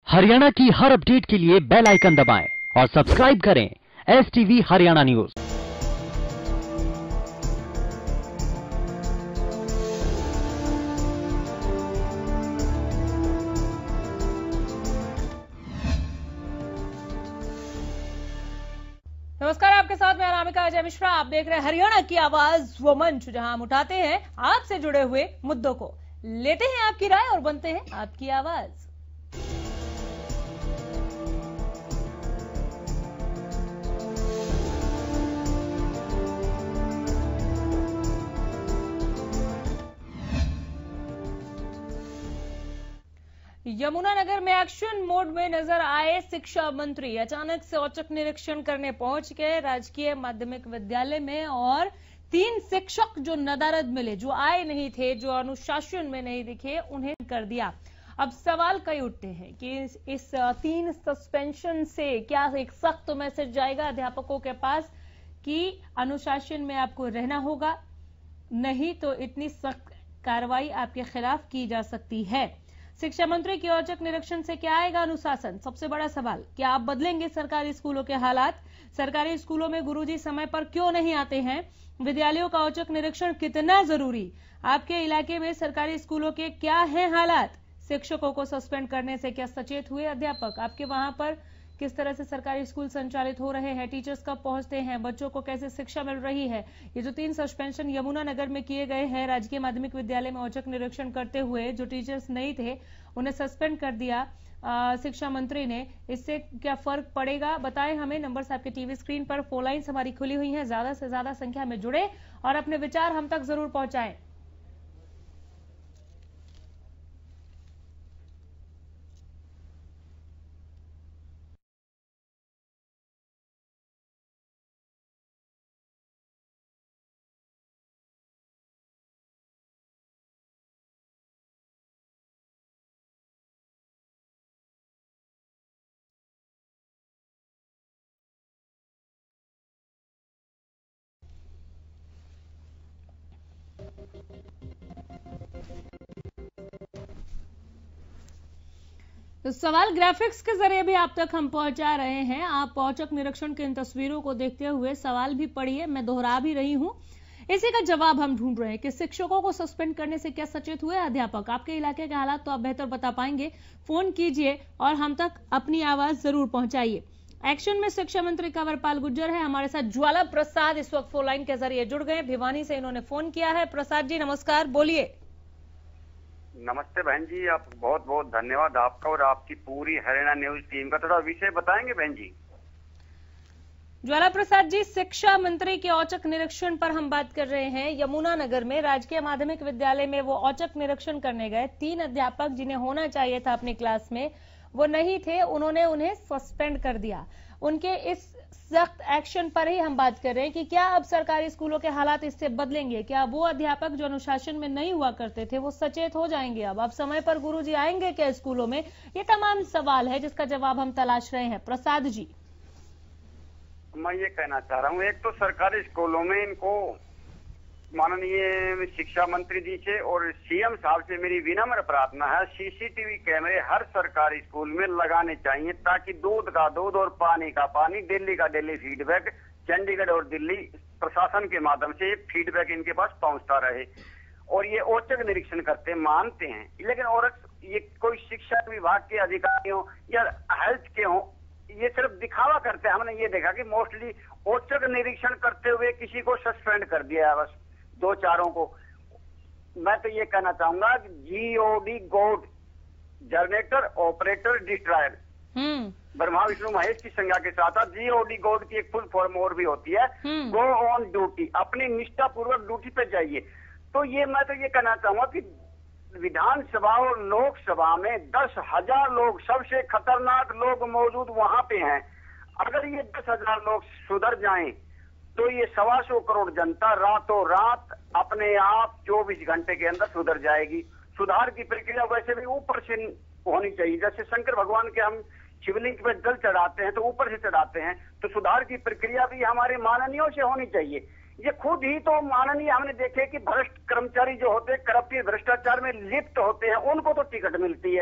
हरियाणा की हर अपडेट के लिए बेल आइकन दबाएं और सब्सक्राइब करें STV हरियाणा न्यूज। नमस्कार, आपके साथ मैं अनामिका अजय मिश्रा। आप देख रहे हैं हरियाणा की आवाज, वो मंच जहां हम उठाते हैं आपसे जुड़े हुए मुद्दों को, लेते हैं आपकी राय और बनते हैं आपकी आवाज। यमुनानगर में एक्शन मोड में नजर आए शिक्षा मंत्री। अचानक से औचक निरीक्षण करने पहुंच गए राजकीय माध्यमिक विद्यालय में और 3 शिक्षक जो नदारद मिले, जो आए नहीं थे, जो अनुशासन में नहीं दिखे, उन्हें कर दिया। अब सवाल कई उठते हैं कि इस 3 सस्पेंशन से क्या एक सख्त मैसेज जाएगा अध्यापकों के पास कि अनुशासन में आपको रहना होगा, नहीं तो इतनी सख्त कार्रवाई आपके खिलाफ की जा सकती है। शिक्षा मंत्री के औचक निरीक्षण से क्या आएगा अनुशासन, सबसे बड़ा सवाल। क्या आप बदलेंगे सरकारी स्कूलों के हालात? सरकारी स्कूलों में गुरुजी समय पर क्यों नहीं आते हैं? विद्यालयों का औचक निरीक्षण कितना जरूरी? आपके इलाके में सरकारी स्कूलों के क्या हैं हालात? शिक्षकों को सस्पेंड करने से क्या सचेत हुए अध्यापक? आपके वहां पर किस तरह से सरकारी स्कूल संचालित हो रहे हैं? टीचर्स कब पहुंचते हैं? बच्चों को कैसे शिक्षा मिल रही है? ये जो 3 सस्पेंशन यमुनानगर में किए गए हैं राजकीय माध्यमिक विद्यालय में औचक निरीक्षण करते हुए, जो टीचर्स नहीं थे उन्हें सस्पेंड कर दिया शिक्षा मंत्री ने, इससे क्या फर्क पड़ेगा? बताएं हमें। नंबर्स आपके टीवी स्क्रीन पर, फोन लाइन्स हमारी खुली हुई हैं। ज्यादा से ज्यादा संख्या में जुड़े और अपने विचार हम तक जरूर पहुंचाएं। तो सवाल ग्राफिक्स के जरिए भी आप तक हम पहुंचा रहे हैं। आप औचक निरीक्षण की इन तस्वीरों को देखते हुए सवाल भी पढ़िए, मैं दोहरा भी रही हूं। इसी का जवाब हम ढूंढ रहे हैं कि शिक्षकों को सस्पेंड करने से क्या सचेत हुए अध्यापक? आपके इलाके के हालात तो आप बेहतर बता पाएंगे। फोन कीजिए और हम तक अपनी आवाज जरूर पहुंचाइए। एक्शन में शिक्षा मंत्री कंवरपाल गुर्जर है, हमारे साथ ज्वाला प्रसाद इस वक्त फोन लाइन के जरिए जुड़ गए। भिवानी से इन्होंने फोन किया है। प्रसाद जी नमस्कार, बोलिए। नमस्ते बहन जी, आप बहुत बहुत धन्यवाद आपका और आपकी पूरी हरियाणा न्यूज टीम का। थोड़ा विषय बताएंगे बहन जी? ज्वाला प्रसाद जी, शिक्षा मंत्री के औचक निरीक्षण पर हम बात कर रहे हैं। यमुनानगर में राजकीय माध्यमिक विद्यालय में वो औचक निरीक्षण करने गए। 3 अध्यापक जिन्हें होना चाहिए था अपनी क्लास में, वो नहीं थे, उन्होंने उन्हें सस्पेंड कर दिया। उनके इस सख्त एक्शन पर ही हम बात कर रहे हैं कि क्या अब सरकारी स्कूलों के हालात इससे बदलेंगे? क्या वो अध्यापक जो अनुशासन में नहीं हुआ करते थे वो सचेत हो जाएंगे? अब समय पर गुरुजी आएंगे क्या स्कूलों में? ये तमाम सवाल है जिसका जवाब हम तलाश रहे हैं। प्रसाद जी, मैं ये कहना चाह रहा हूँ, एक तो सरकारी स्कूलों में इनको माननीय शिक्षा मंत्री जी से और सीएम साहब से मेरी विनम्र प्रार्थना है, सीसीटीवी कैमरे हर सरकारी स्कूल में लगाने चाहिए ताकि दूध का दूध और पानी का पानी, दिल्ली का दिल्ली फीडबैक चंडीगढ़ और दिल्ली प्रशासन के माध्यम से फीडबैक इनके पास पहुंचता रहे। और ये औचक निरीक्षण करते मानते हैं, लेकिन और ये कोई शिक्षा विभाग के अधिकारी हो या हेल्थ के हो, ये सिर्फ दिखावा करते हैं। हमने ये देखा कि मोस्टली औचक निरीक्षण करते हुए किसी को सस्पेंड कर दिया है, बस 2-4 को। मैं तो ये कहना चाहूंगा कि GOD god, generator operator destroyer, Brahma Vishnu Mahesh की संज्ञा के साथ GOD गोड की एक फुल फॉर्म और भी होती है, गो ऑन ड्यूटी, अपनी निष्ठा पूर्वक ड्यूटी पे जाइए। तो ये मैं तो ये कहना चाहूंगा कि विधानसभा और लोकसभा में 10,000 लोग, सबसे खतरनाक लोग मौजूद वहां पे हैं। अगर ये 10,000 लोग सुधर जाएं तो ये 125 करोड़ जनता रातों रात अपने आप 24 घंटे के अंदर सुधर जाएगी। सुधार की प्रक्रिया वैसे भी ऊपर से होनी चाहिए। जैसे शंकर भगवान के हम शिवलिंग पे जल चढ़ाते हैं तो ऊपर से चढ़ाते हैं, तो सुधार की प्रक्रिया भी हमारे माननीयों से होनी चाहिए। ये खुद ही तो माननीय हमने देखे कि भ्रष्ट कर्मचारी जो होते हैं, करप्टिव भ्रष्टाचार में लिप्त होते हैं, उनको तो टिकट मिलती है।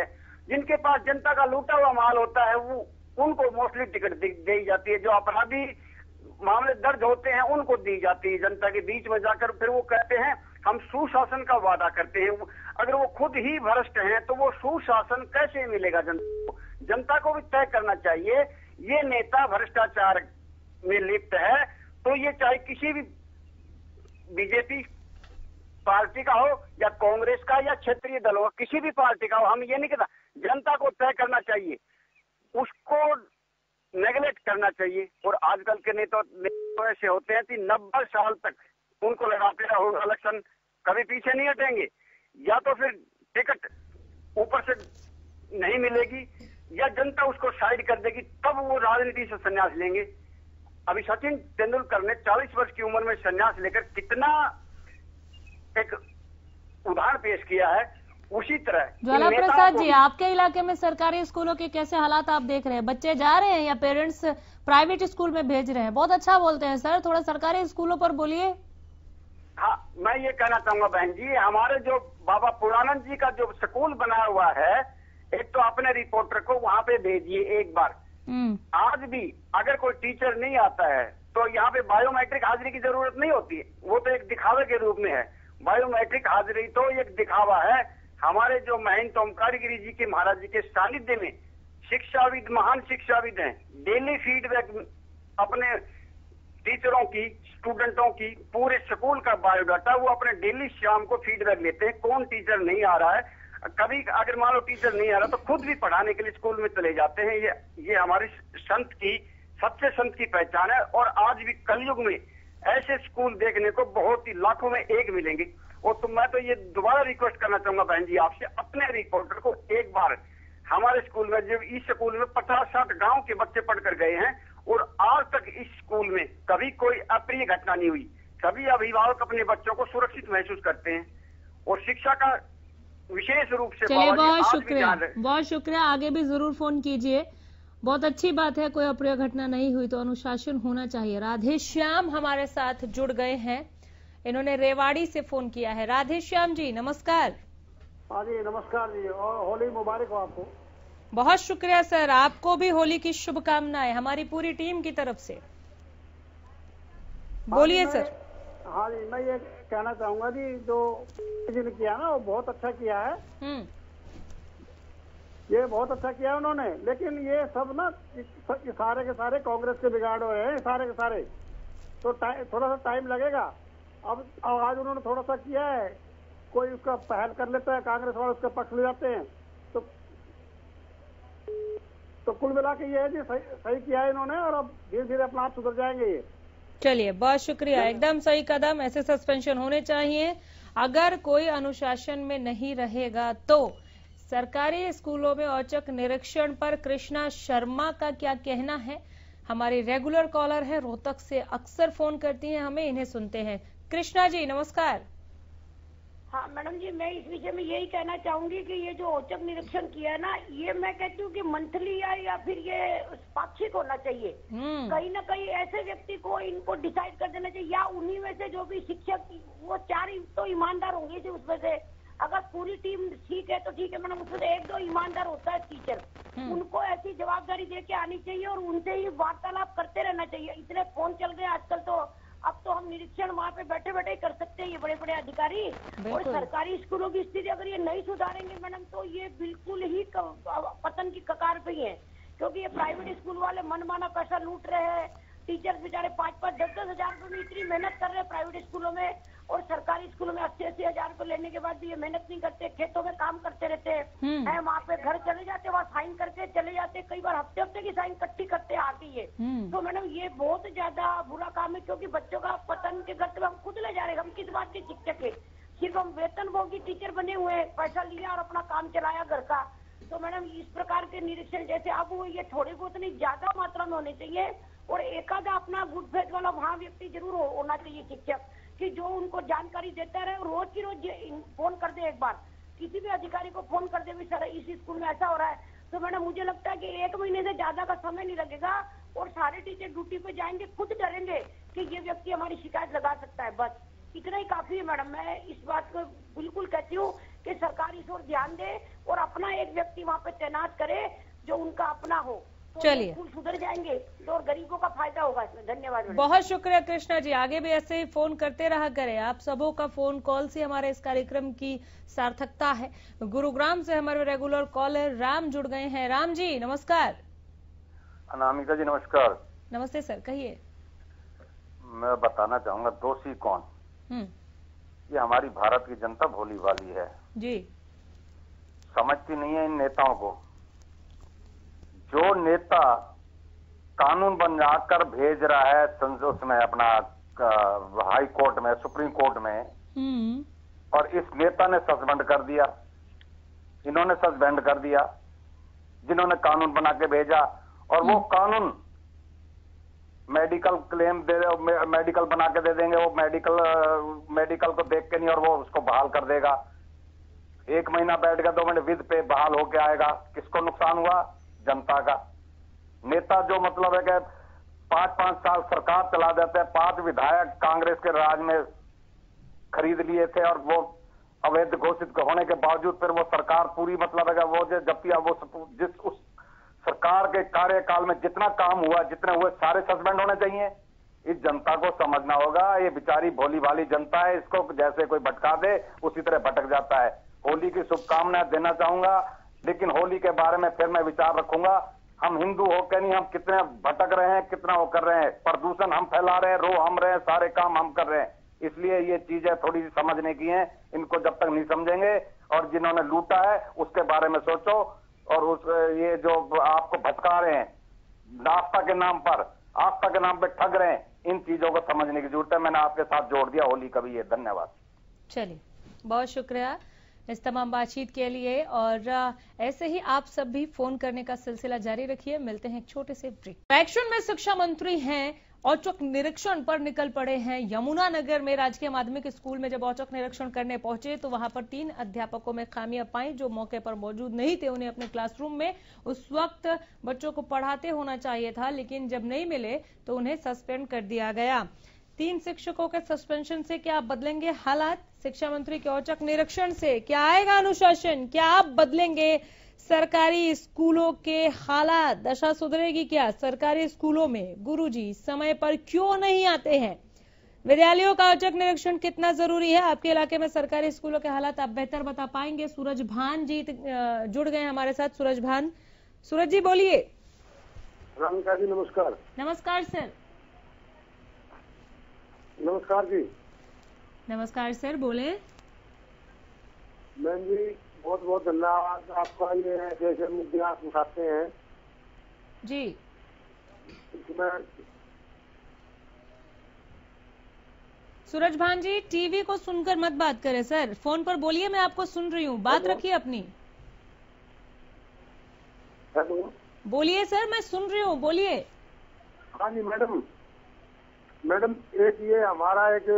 जिनके पास जनता का लूटा हुआ माल होता है वो उनको मोस्टली टिकट दी जाती है। जो अपराधी मामले दर्ज होते हैं उनको दी जाती है। जनता के बीच में जाकर फिर वो कहते हैं हम सुशासन का वादा करते हैं। अगर वो खुद ही भ्रष्ट हैं तो वो सुशासन कैसे मिलेगा जनता को? जनता को भी तय करना चाहिए ये नेता भ्रष्टाचार में लिप्त है तो ये चाहे किसी भी बीजेपी पार्टी का हो या कांग्रेस का या क्षेत्रीय दल हो, किसी भी पार्टी का हो, हम ये नहीं कहता, जनता को तय करना चाहिए, उसको नेगलेक्ट करना चाहिए। और आजकल के नेता ऐसे होते हैं कि 90 साल तक उनको लगाते रहो इलेक्शन, कभी पीछे नहीं हटेंगे। या तो फिर टिकट ऊपर से नहीं मिलेगी या जनता उसको साइड कर देगी, तब वो राजनीति से संन्यास लेंगे। अभी सचिन तेंदुलकर ने 40 वर्ष की उम्र में संन्यास लेकर कितना एक उदाहरण पेश किया है। उसी तरह ज्वाला प्रसाद जी, आपके इलाके में सरकारी स्कूलों के कैसे हालात आप देख रहे हैं? बच्चे जा रहे हैं या पेरेंट्स प्राइवेट स्कूल में भेज रहे हैं? बहुत अच्छा बोलते हैं सर, थोड़ा सरकारी स्कूलों पर बोलिए। हाँ, मैं ये कहना चाहूंगा बहन जी, हमारे जो बाबा पुरानंद जी का जो स्कूल बना हुआ है, एक तो अपने रिपोर्टर को वहां पे भेजिए एक बार। आज भी अगर कोई टीचर नहीं आता है तो यहाँ पे बायोमेट्रिक हाजिरी की जरूरत नहीं होती है, वो तो एक दिखावे के रूप में है। बायोमेट्रिक हाजिरी तो एक दिखावा है। हमारे जो महंत ओमकार गिरी जी के महाराज जी के सानिध्य में शिक्षाविद, महान शिक्षाविद हैं, डेली फीडबैक अपने टीचरों की, स्टूडेंटों की, पूरे स्कूल का बायोडाटा वो अपने डेली शाम को फीडबैक लेते हैं। कौन टीचर नहीं आ रहा है, कभी अगर मान लो टीचर नहीं आ रहा तो खुद भी पढ़ाने के लिए स्कूल में चले जाते हैं। ये हमारे संत की, सच्चे संत की पहचान है। और आज भी कलयुग में ऐसे स्कूल देखने को बहुत ही लाखों में एक मिलेंगे। और तो मैं तो ये दोबारा रिक्वेस्ट करना चाहूंगा बहन जी आपसे, अपने रिपोर्टर को एक बार हमारे स्कूल में, जो इस स्कूल में 50-60 गांव के बच्चे पढ़कर गए हैं और आज तक इस स्कूल में कभी कोई अप्रिय घटना नहीं हुई। सभी अभिभावक अपने बच्चों को सुरक्षित महसूस करते हैं और शिक्षा का विशेष रूप से। चलिए, बहुत शुक्रिया, बहुत शुक्रिया। आगे भी जरूर फोन कीजिए। बहुत अच्छी बात है, कोई अप्रिय घटना नहीं हुई तो अनुशासन होना चाहिए। राधे श्याम हमारे साथ जुड़ गए हैं, इन्होंने रेवाड़ी से फोन किया है। राधे श्याम जी नमस्कार। हाँ जी नमस्कार जी, और होली मुबारक हो आपको। बहुत शुक्रिया सर, आपको भी होली की शुभकामनाएं हमारी पूरी टीम की तरफ से। बोलिए सर। हाँ जी, मैं ये कहना चाहूंगा जी, जो जिन्होंने किया ना वो बहुत अच्छा किया है। ये बहुत अच्छा किया है उन्होंने, लेकिन ये सब ना सारे के सारे कांग्रेस के बिगाड़ हुए हैं, सारे के सारे। तो थोड़ा सा टाइम लगेगा। अब आज उन्होंने थोड़ा सा किया है, कोई उसका पहल कर लेता है, कांग्रेस वाले उसका पक्ष ले जाते हैं। तो कुल मिला के ये है जी, सही किया है इन्होंने और अब धीरे धीरे अपना आप सुधर जाएंगे ये। चलिए, बहुत शुक्रिया, एकदम सही कदम। ऐसे सस्पेंशन होने चाहिए। अगर कोई अनुशासन में नहीं रहेगा तो सरकारी स्कूलों में औचक निरीक्षण पर कृष्णा शर्मा का क्या कहना है? हमारी रेगुलर कॉलर है, रोहतक से अक्सर फोन करती हैं हमें, इन्हें सुनते हैं। कृष्णा जी नमस्कार। हाँ मैडम जी, मैं इस विषय में यही कहना चाहूंगी कि ये जो औचक निरीक्षण किया है ना, ये मैं कहती हूँ कि मंथली या फिर ये पाक्षिक होना चाहिए। कहीं ना कहीं ऐसे व्यक्ति को इनको डिसाइड कर देना चाहिए, या उन्हीं में से जो भी शिक्षक, वो 4 तो ईमानदार होंगे जो उसमें से, अगर पूरी टीम ठीक है तो ठीक है मैडम, उसमें 1-2 ईमानदार होता है टीचर, उनको ऐसी जवाबदारी दे के आनी चाहिए और उनसे ही वार्तालाप करते रहना चाहिए। इतने फोन चल गए आजकल, तो अब तो हम निरीक्षण वहाँ पे बैठे बैठे कर सकते हैं, ये बड़े बड़े अधिकारी। और सरकारी स्कूलों की स्थिति अगर ये नहीं सुधारेंगे मैडम तो ये बिल्कुल ही पतन की कगार पे ही है, क्योंकि ये प्राइवेट स्कूल वाले मनमाना पैसा लूट रहे हैं। टीचर्स बेचारे 5-5, 10-10 हजार रुपए में इतनी मेहनत कर रहे हैं प्राइवेट स्कूलों में, और सरकारी स्कूलों में 80-80 हजार रुपए लेने के बाद भी ये मेहनत नहीं करते, खेतों में काम करते रहते हैं। वहाँ पे घर चले जाते, वहाँ साइन करके चले जाते, कई बार हफ्ते की साइन इकट्ठी करते आके ये। तो मैडम ये बहुत ज्यादा बुरा काम है, क्योंकि बच्चों का पतन के घर हम खुद ले जा रहे हैं। हम किस बात के शिक्षक है, सिर्फ हम वेतन भोगी टीचर बने हुए हैं, पैसा लिया और अपना काम चलाया घर का। तो मैडम इस प्रकार के निरीक्षण जैसे अब ये थोड़े बहुत नहीं, ज्यादा मात्रा में होने चाहिए। और एकाधा अपना गुड फेथ वाला वहाँ व्यक्ति जरूर होना चाहिए शिक्षक, कि जो उनको जानकारी देता रहे, रोज की रोज फोन कर दे, एक बार किसी भी अधिकारी को फोन कर दे भी सर इस स्कूल में ऐसा हो रहा है। तो मैडम मुझे लगता है कि 1 महीने से ज्यादा का समय नहीं लगेगा और सारे टीचर ड्यूटी पे जाएंगे, खुद डरेंगे कि ये व्यक्ति हमारी शिकायत लगा सकता है। बस इतना ही काफी है मैडम। मैं इस बात को बिल्कुल कहती हूँ कि सरकार इस ओर ध्यान दे और अपना एक व्यक्ति वहाँ पे तैनात करे जो उनका अपना हो। तो चलिए, स्कूल सुधर जाएंगे तो और गरीबों का फायदा होगा इसमें। धन्यवाद। बहुत शुक्रिया कृष्णा जी, आगे भी ऐसे ही फोन करते रहा करें। आप सबों का फोन कॉल से हमारे इस कार्यक्रम की सार्थकता है। गुरुग्राम से हमारे रेगुलर कॉलर राम जुड़ गए हैं। राम जी नमस्कार। अनामिका जी नमस्कार। नमस्ते सर, कहिए। मैं बताना चाहूंगा दोषी कौन। ये हमारी भारत की जनता भोली भाली है जी, समझती नहीं है इन नेताओं को। जो नेता कानून बनाकर भेज रहा है संसद में, अपना हाई कोर्ट में, सुप्रीम कोर्ट में, और इस नेता ने सस्पेंड कर दिया, इन्होंने सस्पेंड कर दिया जिन्होंने कानून बना के भेजा। और वो कानून मेडिकल क्लेम दे, मेडिकल बना के दे देंगे, वो मेडिकल को देख के नहीं, और वो उसको बहाल कर देगा। 1 महीना बैठेगा, 2 महीने विद पे बहाल होके आएगा। किसको नुकसान हुआ? जनता का। नेता जो मतलब है कि 5-5 साल सरकार चला देते हैं। 5 विधायक कांग्रेस के राज में खरीद लिए थे और वो अवैध घोषित होने के बावजूद फिर वो सरकार पूरी मतलब है कि वो जबकि वो जिस उस सरकार के कार्यकाल में जितना काम हुआ, जितने हुए सारे सस्पेंड होने चाहिए। इस जनता को समझना होगा, ये बेचारी भोली भाली जनता है, इसको जैसे कोई भटका दे उसी तरह भटक जाता है। होली की शुभकामनाएं देना चाहूंगा, लेकिन होली के बारे में फिर मैं विचार रखूंगा। हम हिंदू होकर नहीं, हम कितने भटक रहे हैं, कितना वो कर रहे हैं, प्रदूषण हम फैला रहे हैं, रो हम रहे हैं, सारे काम हम कर रहे हैं। इसलिए ये चीजें थोड़ी सी समझने की हैं। इनको जब तक नहीं समझेंगे, और जिन्होंने लूटा है उसके बारे में सोचो, और उस ये जो आपको भटका रहे हैं आस्था के नाम पर, आस्था के नाम पर ठग रहे हैं, इन चीजों को समझने की जरूरत है। मैंने आपके साथ जोड़ दिया होली का भी ये। धन्यवाद। चलिए, बहुत शुक्रिया इस तमाम बातचीत के लिए, और ऐसे ही आप सब भी फोन करने का सिलसिला जारी रखिए। मिलते हैं एक छोटे से ब्रेक। एक्शन में शिक्षा मंत्री हैं, औचक निरीक्षण पर निकल पड़े हैं। यमुनानगर में राजकीय माध्यमिक स्कूल में जब औचक निरीक्षण करने पहुंचे तो वहां पर 3 अध्यापकों में खामियां पाई जो मौके पर मौजूद नहीं थे। उन्हें अपने क्लासरूम में उस वक्त बच्चों को पढ़ाते होना चाहिए था, लेकिन जब नहीं मिले तो उन्हें सस्पेंड कर दिया गया। 3 शिक्षकों के सस्पेंशन से क्या बदलेंगे हालात? शिक्षा मंत्री के औचक निरीक्षण से क्या आएगा अनुशासन? क्या आप बदलेंगे सरकारी स्कूलों के हालात? दशा सुधरेगी क्या? सरकारी स्कूलों में गुरुजी समय पर क्यों नहीं आते हैं? विद्यालयों का औचक निरीक्षण कितना जरूरी है? आपके इलाके में सरकारी स्कूलों के हालात आप बेहतर बता पाएंगे। सूरज भान जी जुड़ गए हमारे साथ। सूरज भान, सूरज जी बोलिए। रामिका जी नमस्कार। नमस्कार सर। नमस्कार जी। नमस्कार सर, बोले। मैम जी बहुत बहुत धन्यवाद आपका, ये जैसे मुद्दे आप उठाते हैं जी। इसमें सूरज भान जी टीवी को सुनकर मत बात करें सर, फोन पर बोलिए, मैं आपको सुन रही हूँ, बात रखिए अपनी। हेलो, बोलिए सर, मैं सुन रही हूँ, बोलिए। हाँ जी मैडम। मैडम एक ये हमारा एक,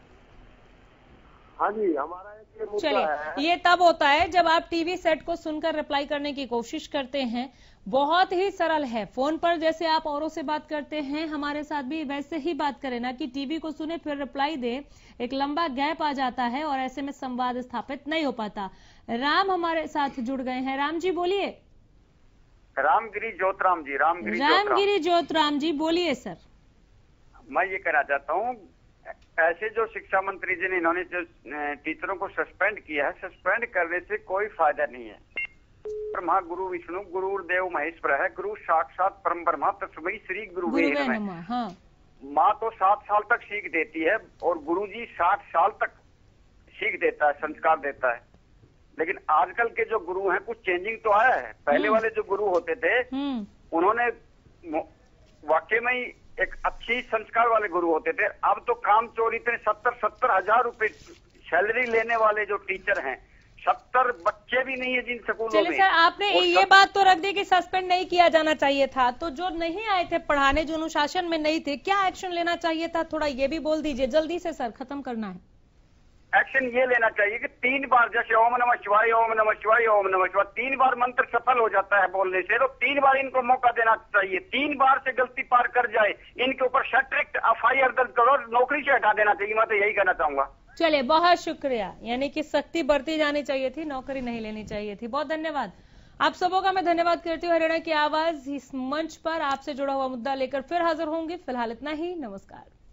हाँ जी हमारा एक ये मुद्दा है। चलिए, ये तब होता है जब आप टीवी सेट को सुनकर रिप्लाई करने की कोशिश करते हैं। बहुत ही सरल है, फोन पर जैसे आप औरों से बात करते हैं हमारे साथ भी वैसे ही बात करें, ना कि टीवी को सुने फिर रिप्लाई दे। एक लंबा गैप आ जाता है और ऐसे में संवाद स्थापित नहीं हो पाता। राम हमारे साथ जुड़ गए हैं। राम जी बोलिए। रामगिरी ज्योतराम जी। रामगिरी ज्योतराम जी बोलिए सर। मैं ये कहना चाहता हूँ, ऐसे जो शिक्षा मंत्री जी ने इन्होंने जो टीचरों को सस्पेंड किया है, सस्पेंड करने से कोई फायदा नहीं है। ब्रह्मा गुरु विष्णु गुरुदेव महेश्वर है, गुरु साक्षात परम ब्रह्मा तस्मै श्री गुरुवे नमः। हाँ। माँ तो 7 साल तक सीख देती है और गुरु जी 60 साल तक सीख देता है, संस्कार देता है। लेकिन आजकल के जो गुरु हैं कुछ चेंजिंग तो आया है। पहले वाले जो गुरु होते थे उन्होंने वाकई में ही एक अच्छी संस्कार वाले गुरु होते थे। अब तो काम चोर इतने 70-70 हजार रुपए सैलरी लेने वाले जो टीचर हैं, 70 बच्चे भी नहीं है जिन स्कूलों में। चलिए सर, आपने ये बात तो रख दी कि सस्पेंड नहीं किया जाना चाहिए था, तो जो नहीं आए थे पढ़ाने, जो अनुशासन में नहीं थे, क्या एक्शन लेना चाहिए था? थोड़ा ये भी बोल दीजिए जल्दी से सर, खत्म करना है। एक्शन ये लेना चाहिए कि 3 बार जैसे ओम नमः शिवाय ओम नमः शिवाय ओम नमः शिवाय 3 बार मंत्र सफल हो जाता है बोलने से, तो 3 बार इनको मौका देना चाहिए। 3 बार से गलती पार कर जाए इनके ऊपर स्ट्रिक्ट FIR दर्ज करो, नौकरी से हटा देना चाहिए। मैं तो यही कहना चाहूंगा। चलिए, बहुत शुक्रिया। यानी कि सख्ती बरती जानी चाहिए थी, नौकरी नहीं लेनी चाहिए थी। बहुत धन्यवाद। आप सबों का मैं धन्यवाद करती हूँ। हरियाणा की आवाज इस मंच पर आपसे जुड़ा हुआ मुद्दा लेकर फिर हाजिर होंगे। फिलहाल इतना ही। नमस्कार।